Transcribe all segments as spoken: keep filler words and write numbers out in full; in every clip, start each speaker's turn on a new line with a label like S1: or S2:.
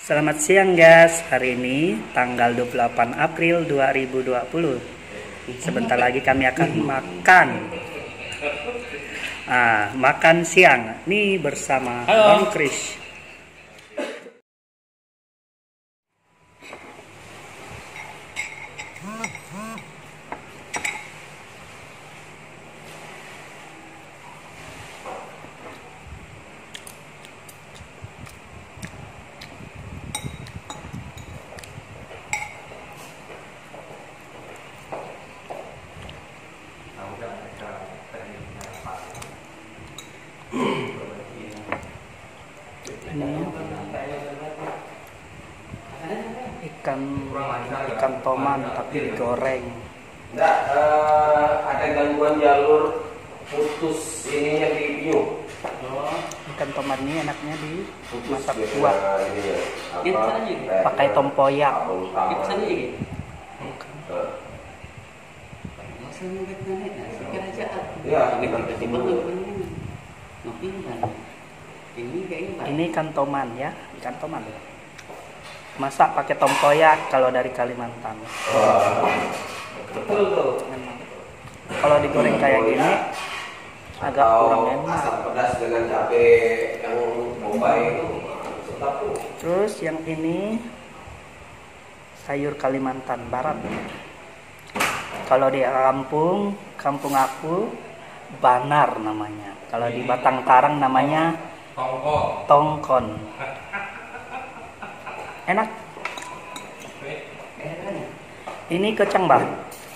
S1: Selamat siang guys, hari ini tanggal dua puluh delapan April dua ribu dua puluh. Sebentar lagi kami akan makan ah, makan siang nih bersama
S2: Halo.
S1: Bang Kris. Ini ikan ikan toman tapi digoreng.
S3: Enggak, uh, ada gangguan jalur putus ininya di piu.
S1: Ikan toman ini enaknya di
S3: Putus
S1: masak
S3: gitu
S1: kuah
S3: ya, ini ya.
S2: Itu
S3: Apa?
S2: saja.
S3: eh,
S1: pakai tempoyak.
S3: kabel utama.
S2: Itu saja gitu.
S3: Eh,
S2: Langsung naik naik, sekarang aja.
S3: Iya,
S2: tiba-tiba ngapain kan? Ini kayaknya Pak.
S1: Ini ikan toman ya, ikan toman. Masak pakai tempoyak kalau dari Kalimantan.
S3: Wah, betul tuh.
S1: Memang. Kalau digoreng kayak gini agak kurang
S3: Atau
S1: enak.
S3: asam pedas dengan cabai yang bombay itu sedap tuh.
S1: Terus yang ini sayur Kalimantan Barat. Kalau di kampung, kampung aku banar namanya. Kalau di Batang Tarang namanya tongkon. Enak. Ini kecang bah.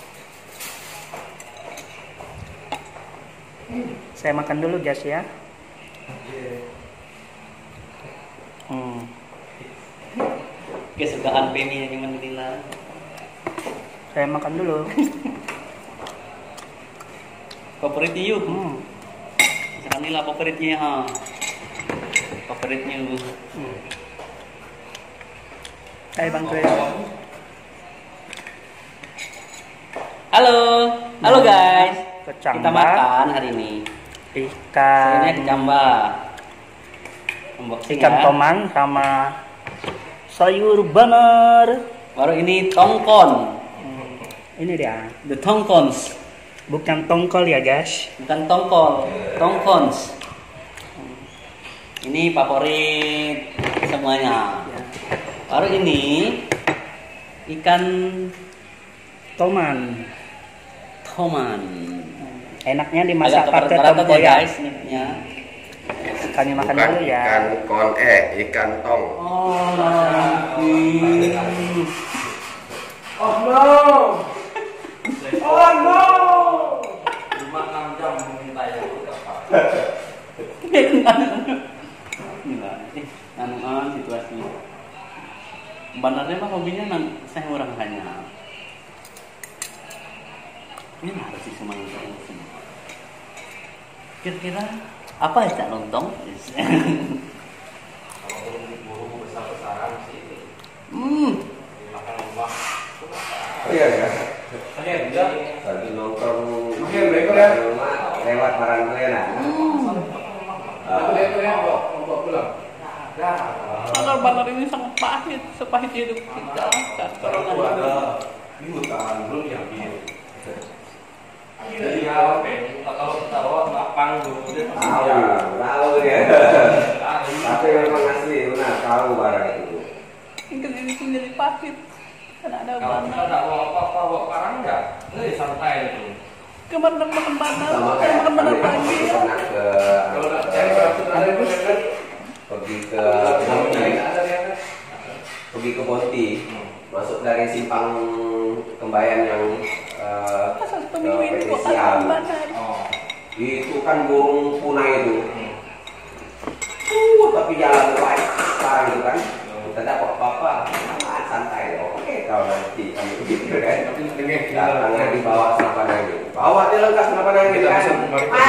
S1: Saya makan dulu guys ya. Hmm.
S2: Kesukaan Pemi yang menilai.
S1: Saya makan dulu.
S2: Favorit you.
S1: Hmm.
S2: Sekarang inilah favoritnya ha. Favoritnya lu.
S1: Hmm. Hai Bang Kris.
S2: Halo, halo guys.
S1: Kecambah.
S2: Kita makan hari ini.
S1: Ikan.
S2: Sayurnya kecambah. Unboxing
S1: Ikan
S2: ya.
S1: toman sama sayur banar.
S2: Baru ini tongkon.
S1: Hmm. Ini dia.
S2: The tongkons.
S1: Bukan tongkol ya guys.
S2: Bukan tongkol, tongkons. Ini favorit semuanya.
S1: Ya.
S2: Baru ini ikan
S1: Toman.
S2: toman.
S1: Enaknya dimasak
S2: Agak
S1: pakai
S2: berat-berat ya
S1: tempoyak.
S2: guys ya.
S1: Kami makan
S3: Bukan
S1: dulu ya.
S3: ikan kon eh ikan tong.
S2: Oh, hmm.
S3: Oh no. Oh no.
S2: lima enam jam meminta ya. Anu an situasi. Sebenarnya mah hobinya nang saya orang hanya. Ini harus sih semuanya semua. Kira-kira apa ya lontong?
S3: Kalau burung besar-besaran sih.
S2: Hmm.
S3: Makan rumah. Oh iya ya. Hanya dia tadi nongkrong di rumah lewat barang gue nah. Aku lihat ya bawa pulang.
S2: Agar banar ini sangat pahit, sepahit hidup kita. Sekarang ada
S3: Ini hutan belum diambil.
S4: Jadi ya, kalau tahu lapang dulu dia
S3: Tahu, tahu ya. Tapi memang asli, benar tahu barang itu.
S2: ikan ini pun jadi pahit. Karena ada
S4: kalau kita
S2: banar.
S4: nggak bawa apa-apa, bawa parang nggak, ini santai itu.
S2: Kemarin makan banar,
S3: Sama
S2: saya
S3: kayak
S2: makan banar
S3: kami
S2: pagi ya.
S3: pernah ke
S4: Kalau nggak cari berapa ada itu kan?
S3: pergi ke pergi ke Bonti, masuk dari simpang Kembayan yang eh,
S2: Asal
S3: ke
S2: pemilu ini kok
S3: Petisian.
S2: ada banar.
S4: Oh,
S3: Itu kan burung punai itu. Uh, tapi jalan baik sekarang itu kan. Kita dapat apa-apa, ah, santai. Oke, kalau nanti kami begitu kan.
S4: tapi dengan kita
S3: Datangnya dibawa senapan angin. Bawa dia lengkap senapan angin
S4: Kita
S3: kan.
S4: bisa kemarin.